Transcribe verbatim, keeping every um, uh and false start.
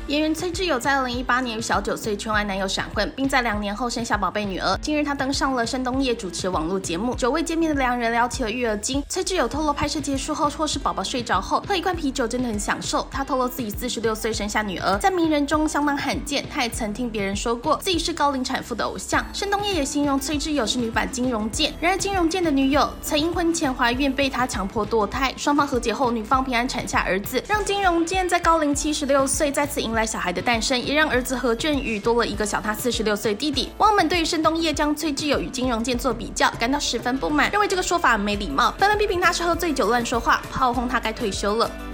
演员崔智友在二零一八年与小九岁圈外男友闪婚，并在两年后生下宝贝女儿。近日，她登上了申东烨主持网络节目，久未见面的两人聊起了育儿经。崔智友透露，拍摄结束后或是宝宝睡着后，喝一罐啤酒真的很享受。她透露自己四十六岁生下女儿，在名人中相当罕见。她也曾听别人说过自己是高龄产妇的偶像。申东烨也形容崔智友是女版金荣健。然而，金荣健的女友曾因婚前怀孕被他强迫堕胎，双方和解后，女方平安产下儿子，让金荣健在高龄七十六岁再次迎来小孩的诞生，也让儿子何振宇多了一个小他四十六岁弟弟。网友们对于申东烨将崔智友与金荣健做比较感到十分不满，认为这个说法很没礼貌，纷纷批评他是喝醉酒乱说话，炮轰他该退休了。